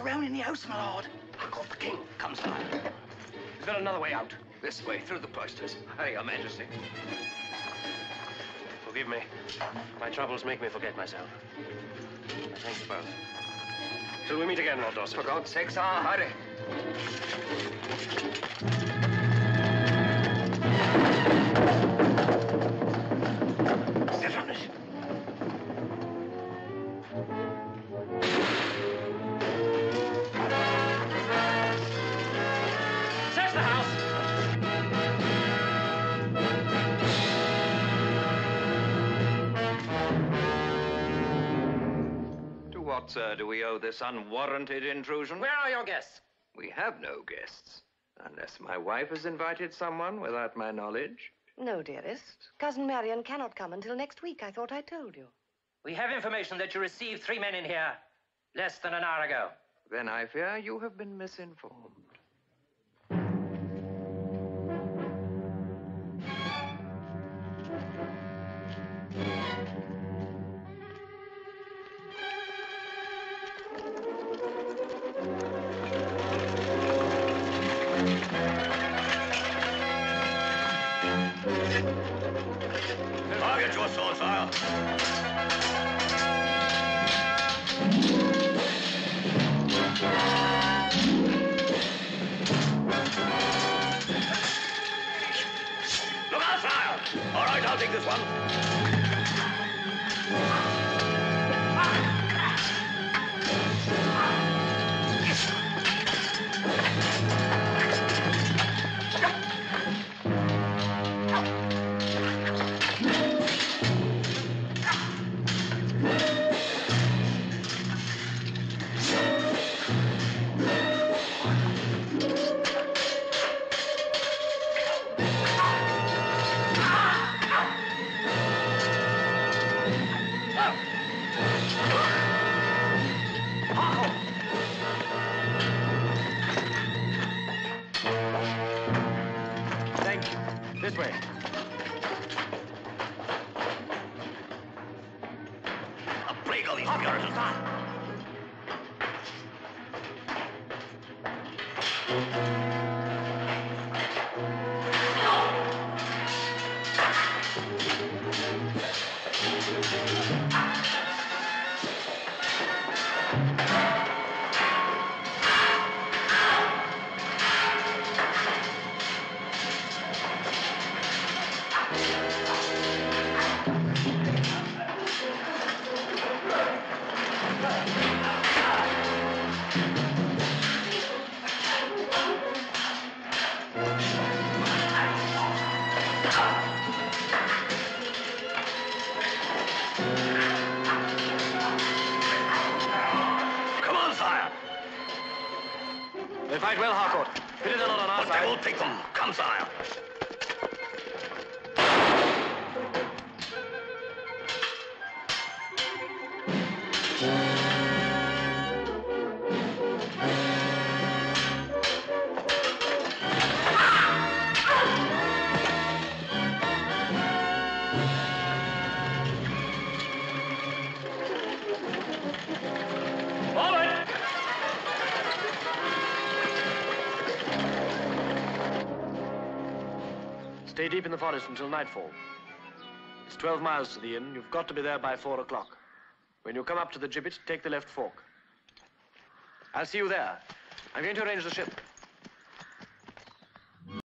around in the house, my lord. Harcourt the king comes by. Is there another way out? This way, through the cloisters. Aye, Your Majesty. Forgive me. My troubles make me forget myself. I thank you both. Till we meet again, Lord Dorset. For God's sake, sir, hurry. Sit on it. Search the house. To what, sir, do we owe this unwarranted intrusion? Where are your guests? We have no guests. Unless my wife has invited someone without my knowledge. No, dearest. Cousin Marion cannot come until next week. I thought I told you. We have information that you received 3 men in here less than an hour ago. Then I fear you have been misinformed. Target your sword, sire. Look out, sire! All right, I'll take this one. Thank you. This way. A plague of these Puritans, sir. Come on, sire. They fight well, Harcourt. Pity they're not on our But side. they won't take them. Come, sire. Forward! Stay deep in the forest until nightfall. It's 12 miles to the inn. You've got to be there by 4 o'clock. When you come up to the gibbet, take the left fork. I'll see you there. I'm going to arrange the ship.